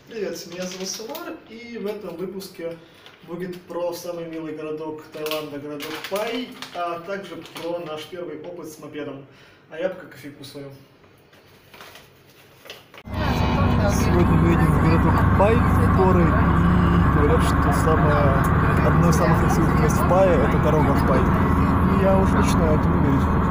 Привет, меня зовут Самар, и в этом выпуске будет про самый милый городок Таиланда, городок Пай, а также про наш первый опыт с мопедом. А я пока кофейку свою. Сегодня мы едем в городок Пай, в горы, и говорят, что одно из самых красивых мест в Пае – это дорога в Пай. И я уже начинаю этому верить.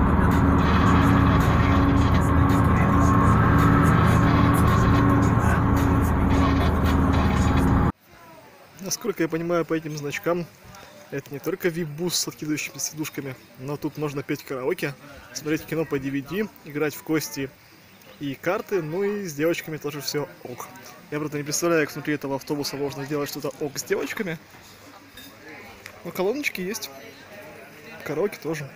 Насколько я понимаю по этим значкам, это не только вип-бус с откидывающими сидушками, но тут можно петь караоке, смотреть кино по DVD, играть в кости и карты, ну и с девочками тоже все ок. Я, правда, не представляю, как внутри этого автобуса можно сделать что-то ок с девочками. Но колоночки есть, караоке тоже.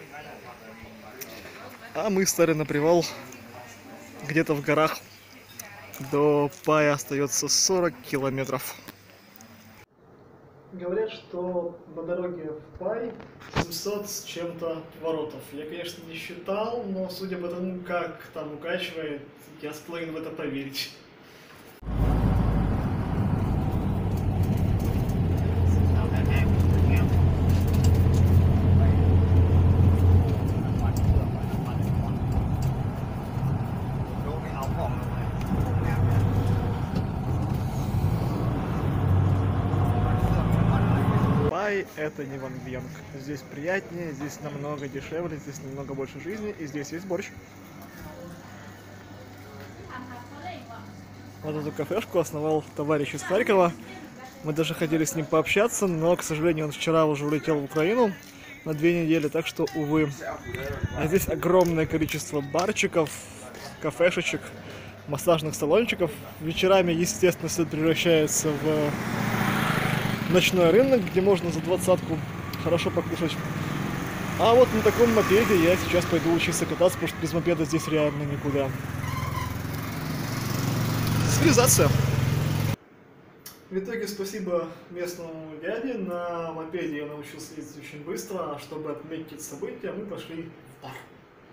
А мы стали на привал где-то в горах. До Пая остается 40 километров. Говорят, что на дороге в Пай 700 с чем-то воротов. Я, конечно, не считал, но судя по тому, как там укачивает, я склонен в это поверить. Пай — это не Ван Венг. Здесь приятнее, здесь намного дешевле, здесь намного больше жизни, и здесь есть борщ. Вот эту кафешку основал товарищ из Харькова. Мы даже хотели с ним пообщаться, но, к сожалению, он вчера уже улетел в Украину на 2 недели, так что, увы. А здесь огромное количество барчиков, кафешечек, массажных салончиков. Вечерами, естественно, все превращается в ночной рынок, где можно за 20-ку хорошо покушать. А вот на таком мопеде я сейчас пойду учиться кататься, потому что без мопеда здесь реально никуда. Цивилизация. В итоге спасибо местному дяде. На мопеде я научился ездить очень быстро, а чтобы отметить какие-то события, мы пошли в бар.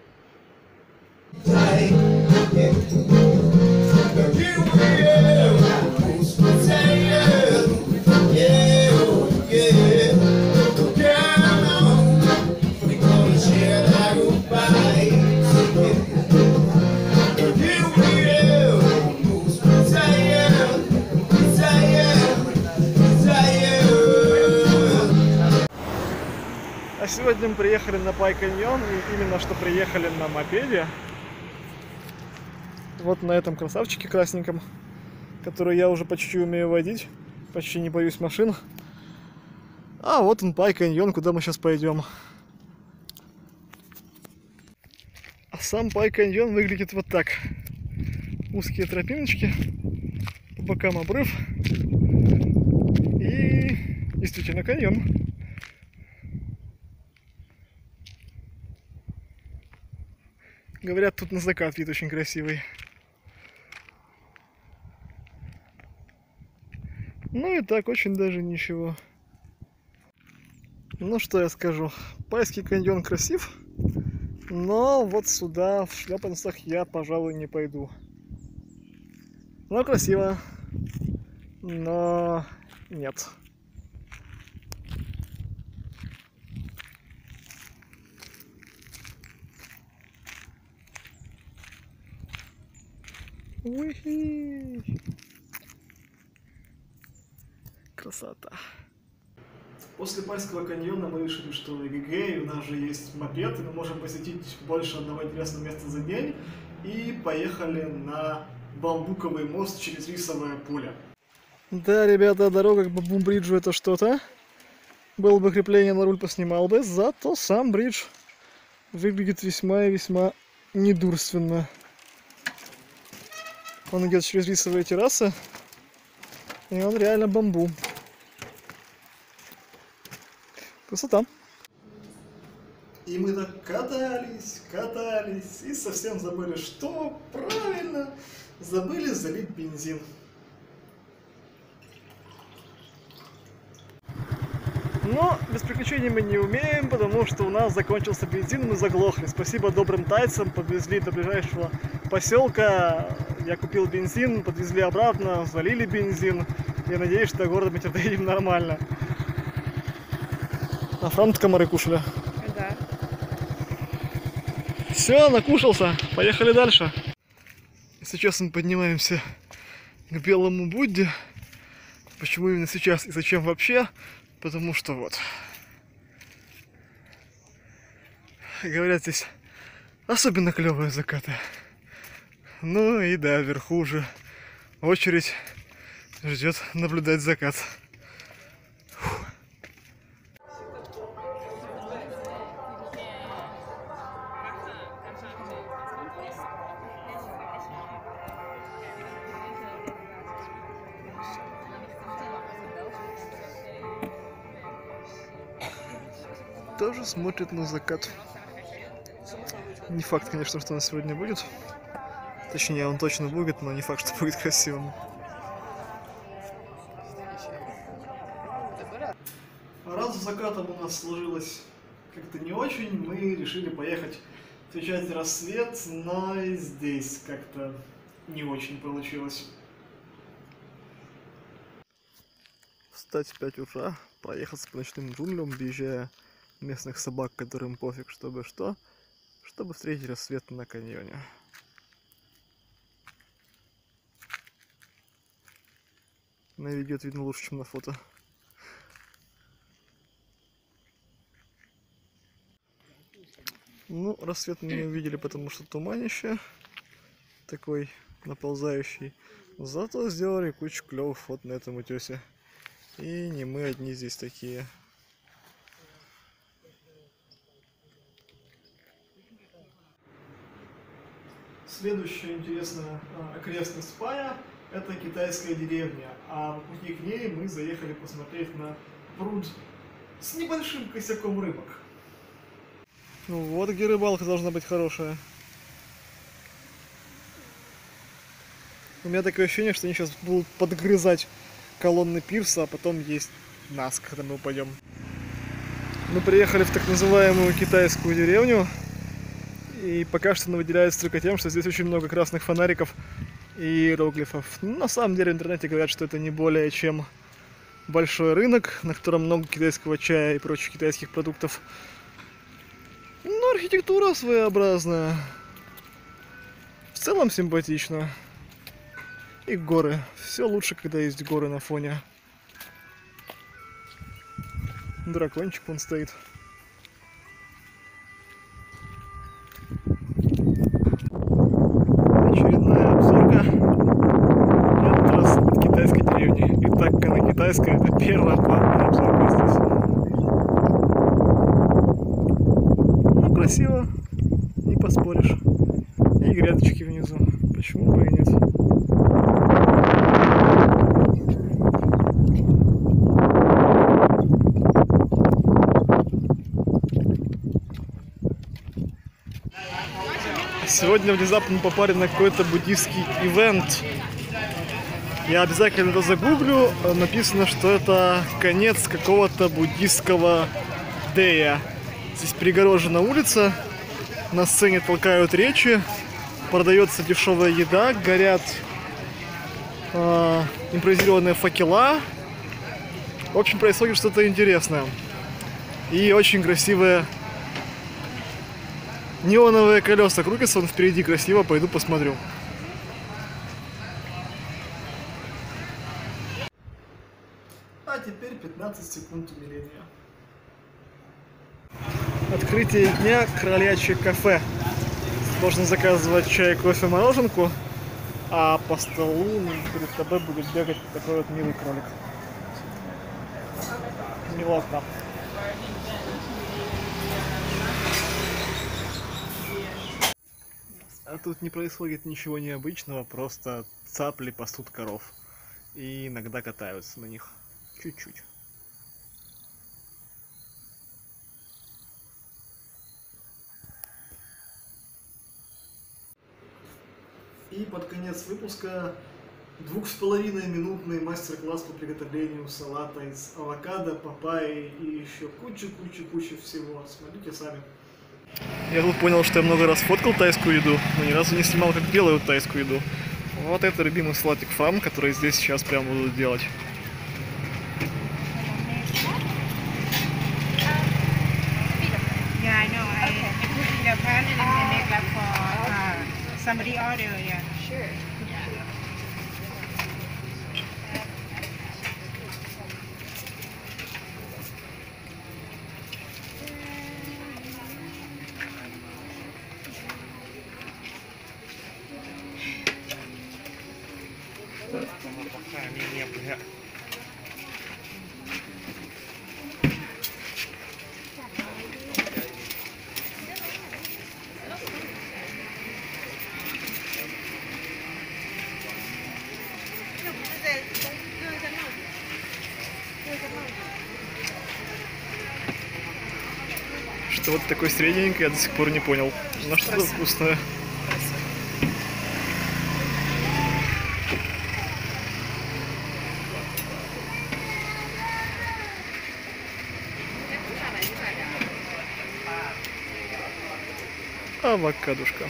А сегодня мы приехали на Пай каньон, и именно что приехали на мопеде. Вот на этом красавчике красненьком, который я уже почти умею водить, почти не боюсь машин. А вот он, Пай каньон, куда мы сейчас пойдем. А сам Пай каньон выглядит вот так. Узкие тропиночки, по бокам обрыв и действительно каньон. Говорят, тут на закат вид очень красивый. Ну и так, очень даже ничего. Ну что я скажу, Пайский каньон красив, но вот сюда в шлепанцах я, пожалуй, не пойду. Ну красиво, но нет. Уи-хи. Красота. После Пайского каньона мы решили, что эгегей, у нас же есть мопед, и мы можем посетить больше одного интересного места за день. И поехали на бамбуковый мост через рисовое поле. Да, ребята, дорога к Бамбу-бриджу это что-то. Было бы крепление на руль, поснимал бы, зато сам бридж выглядит весьма и весьма недурственно. Он идет через рисовые террасы, и он реально бамбу. Красота. И мы так катались, и совсем забыли, что правильно, забыли залить бензин. Но без приключений мы не умеем, потому что у нас закончился бензин, мы заглохли. Спасибо добрым тайцам, подвезли до ближайшего поселка. Я купил бензин, подвезли обратно, залили бензин. Я надеюсь, что до города мы доедем нормально. А франт комары кушали? Да. Все, накушался. Поехали дальше. И сейчас мы поднимаемся к Белому Будде. Почему именно сейчас и зачем вообще? Потому что вот. Говорят, здесь особенно клевые закаты. Ну и да, вверху уже очередь ждет наблюдать закат. Фух. Тоже смотрит на закат. Не факт, конечно, что он сегодня будет. Точнее, он точно будет, но не факт, что будет красивым. Раз с закатом у нас сложилось как-то не очень, мы решили поехать встречать рассвет, но и здесь как-то не очень получилось. Встать в 5 утра, проехаться по ночным джунглям, объезжая местных собак, которым пофиг, чтобы что, чтобы встретить рассвет на каньоне. На видео это видно лучше, чем на фото. Ну, рассвет мы не увидели, потому что туманище такой наползающий. Зато сделали кучу клевых фото на этом утесе. И не мы одни здесь такие. Следующая интересная окрестность Пая — это китайская деревня, а по пути к ней мы заехали посмотреть на пруд с небольшим косяком рыбок. Ну вот где рыбалка должна быть хорошая. У меня такое ощущение, что они сейчас будут подгрызать колонны пирса, а потом есть нас, когда мы упадем. Мы приехали в так называемую китайскую деревню. И пока что она выделяется только тем, что здесь очень много красных фонариков и иероглифов. Ну, на самом деле в интернете говорят, что это не более чем большой рынок, на котором много китайского чая и прочих китайских продуктов. Ну, архитектура своеобразная. В целом симпатично. И горы. Все лучше, когда есть горы на фоне. Дракончик вон стоит. Очередная обзорка. Этот раз от китайской деревни. И так как она китайская, это первая платная обзорка здесь. Ну, красиво. Не поспоришь. И грядочки внизу. Почему бы и нет? Сегодня внезапно попали на какой-то буддийский ивент. Я обязательно это загуглю. Написано, что это конец какого-то буддийского дея. Здесь перегорожена улица, на сцене толкают речи, продается дешевая еда, горят импровизированные факела. В общем, происходит что-то интересное. И очень красивые неоновые колеса крутятся, он впереди красиво, пойду посмотрю. А теперь 15 секунд умиления. Открытие дня кролячье кафе. Можно заказывать чай, кофе, мороженку, а по столу перед тобой будет бегать такой вот милый кролик. Милота. А тут не происходит ничего необычного, просто цапли пасут коров. И иногда катаются на них. Чуть-чуть. И под конец выпуска 2,5-минутный мастер-класс по приготовлению салата из авокадо, папайи и еще куча всего. Смотрите сами. Я тут понял, что я много раз фоткал тайскую еду, но ни разу не снимал, как делают тайскую еду. Вот это любимый салатик фам, который здесь сейчас прям буду делать. Yeah, I know. I put in the pan and then I make like for somebody order. Yeah. Sure. Что вот такой средненький, я до сих пор не понял. На что-то вкусное. Авокадушка.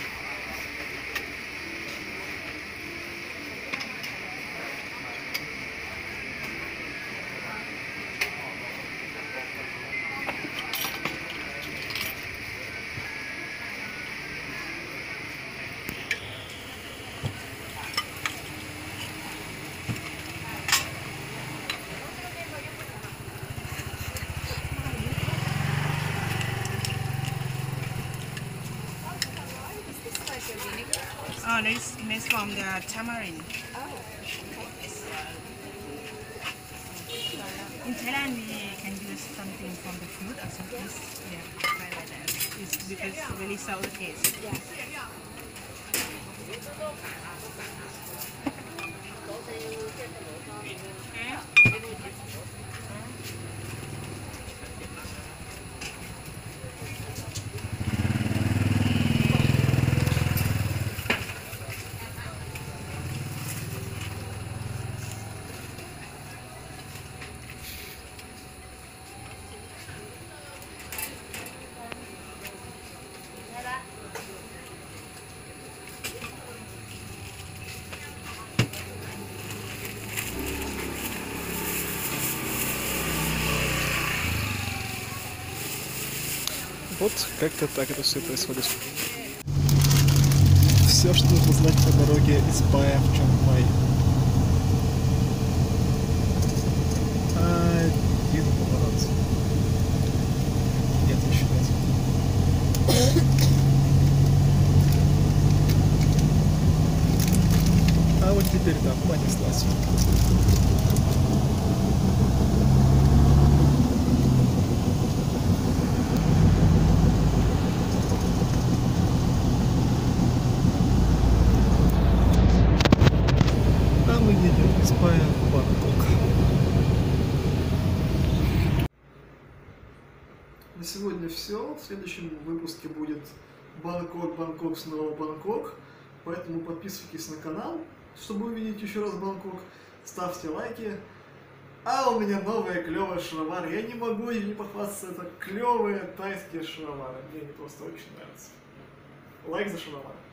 Oh, this is from the tamarind. In Thailand, we can use something from the fruit or something. Yeah, like that. It's because it's really sour taste. Вот как-то так это все происходит. Все, что нужно знать по дороге из Пая в Чангмай. Один поворот. Нет, еще нет. А вот теперь да, понеслась. Мы едем из Пая в Бангкок. На сегодня все. В следующем выпуске будет Бангкок, снова Бангкок. Поэтому подписывайтесь на канал, чтобы увидеть еще раз Бангкок. Ставьте лайки. А у меня новые клевые шаровары. Я не могу не похвастаться. Это клевые тайские шаровары. Мне они просто очень нравятся. Лайк за шаровары.